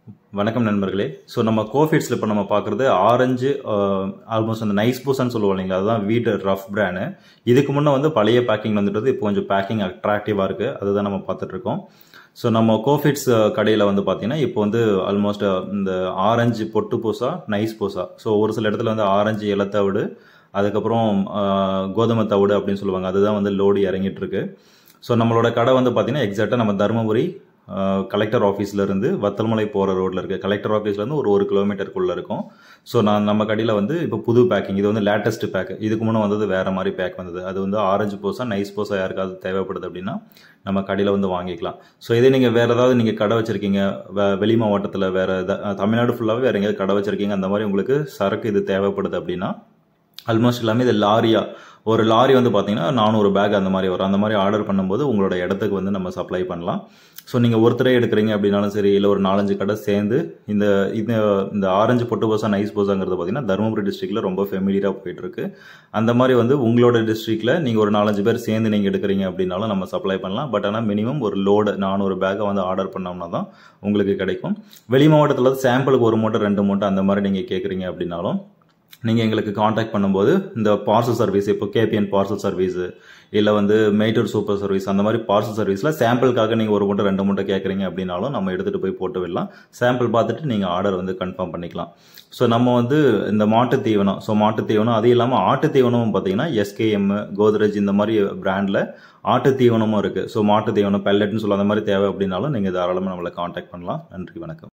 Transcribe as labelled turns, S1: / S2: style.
S1: வணக்கம் நண்பர்களே. ஸோ நம்ம கோ ஃபீட்ஸில் இப்போ நம்ம பார்க்குறது ஆரஞ்சு ஆல்மோஸ்ட் அந்த நைஸ் பூசான்னு சொல்லுவோம் இல்லைங்களா, அதுதான் வீட்டு ரஃப் பிராண்டு. இதுக்கு முன்னே வந்து பழைய பேக்கிங் வந்துட்டு இப்போ கொஞ்சம் பேக்கிங் அட்ராக்டிவாக இருக்குது, அதுதான் நம்ம பார்த்துட்ருக்கோம். ஸோ நம்ம கோ ஃபீட்ஸ் கடையில் வந்து பார்த்தீங்கன்னா இப்போ வந்து ஆல்மோஸ்ட் இந்த ஆரஞ்சு பொட்டு பூசா, நைஸ் பூசா, ஸோ ஒரு சில இடத்துல வந்து ஆரஞ்சு இலத்தவிடு, அதுக்கப்புறம் கோதுமை தவிடு அப்படின்னு சொல்லுவாங்க, அதுதான் வந்து லோடு இறங்கிட்டு இருக்கு. ஸோ நம்மளோட கடை வந்து பார்த்தீங்கன்னா எக்ஸாக்டாக நம்ம தர்மபுரி கலெக்டர் ஆஃபீஸ்லேருந்து வத்தல்மலை போகிற ரோட்டில் இருக்குது. கலெக்டர் ஆஃபீஸ்லேருந்து ஒரு 1 கிலோமீட்டருக்குள்ளே இருக்கும். ஸோ நம்ம கடையில் வந்து இப்போ புது பேக்கிங், இது வந்து லேட்டஸ்ட் பேக். இதுக்கு முன்னே வந்தது வேறு மாதிரி பேக் வந்தது. அது வந்து ஆரஞ்சு பூசா, நைஸ் பூசா யாருக்காவது தேவைப்படுது அப்படின்னா நம்ம கடையில் வந்து வாங்கிக்கலாம். ஸோ இதே நீங்கள் வேறு ஏதாவது நீங்கள் கடை வச்சுருக்கீங்க, வெளி மாவட்டத்தில் வேறு தமிழ்நாடு ஃபுல்லாகவே வேறு எங்கேயாவது கடை வச்சுருக்கீங்க, அந்த மாதிரி உங்களுக்கு சரக்கு இது தேவைப்படுது அப்படின்னா ஆல்மோஸ்ட் எல்லாமே இது லாரியா, ஒரு லாரி வந்து பார்த்தீங்கன்னா 400 பேக் அந்த மாதிரி வரும். அந்த மாதிரி ஆர்டர் பண்ணும்போது உங்களோட இடத்துக்கு வந்து நம்ம சப்ளை பண்ணலாம். ஸோ நீங்கள் ஒருத்தரே எடுக்கிறீங்க அப்படின்னாலும் சரி, இல்லை ஒரு 4-5 கடை சேர்ந்து இந்த ஆரஞ்சு பொட்டு பூசா, நைஸ் பூசாங்கிறது பார்த்தீங்கன்னா தருமபுரி டிஸ்ட்ரிக்டில் ரொம்ப ஃபெமிலியராக போயிட்டுருக்கு. அந்த மாதிரி வந்து உங்களோட டிஸ்ட்ரிக்டில் நீங்கள் ஒரு 4-5 பேர் சேர்ந்து நீங்கள் எடுக்கிறீங்க அப்படின்னாலும் நம்ம சப்ளை பண்ணலாம். பட் ஆனால் மினிமம் ஒரு லோடு 400 பேக்கை வந்து ஆர்டர் பண்ணோம்னா தான் உங்களுக்கு கிடைக்கும். வெளி மாவட்டத்தில் சாம்பிளுக்கு 1 மூட்டை 2 மூட்டை அந்த மாதிரி நீங்கள் கேட்குறீங்க அப்படின்னாலும் நீங்கள் எங்களுக்கு காண்டாக்ட் பண்ணும்போது இந்த பார்சல் சர்வீஸ், இப்போ கேபிஎன் பார்சல் சர்வீஸு, இல்லை வந்து மேட்டூர் சூப்பர் சர்வீஸ், அந்த மாதிரி பார்சல் சர்வீஸில் சாம்பிளுக்காக நீங்கள் 1 மூட்டை 2 மூட்டை கேட்குறீங்க அப்படின்னாலும் நம்ம எடுத்துகிட்டு போய் போட்டு விடலாம். சாம்பிள் பார்த்துட்டு நீங்கள் ஆர்டர் வந்து கன்ஃபார்ம் பண்ணிக்கலாம். ஸோ நம்ம வந்து இந்த மாட்டு தீவனம், அது இல்லாமல் ஆட்டு தீவனமும் பார்த்தீங்கன்னா எஸ்கேஎம், கோத்ரேஜ் இந்த மாதிரி பிராண்டில் ஆட்டு தீவனமும் இருக்குது. ஸோ மாட்டு தீவனம் பெல்லட்னு சொல்ல அந்த மாதிரி தேவை அப்படின்னாலும் நீங்கள் தாராளமாக நம்மளை காண்டாக்ட் பண்ணலாம். நன்றி, வணக்கம்.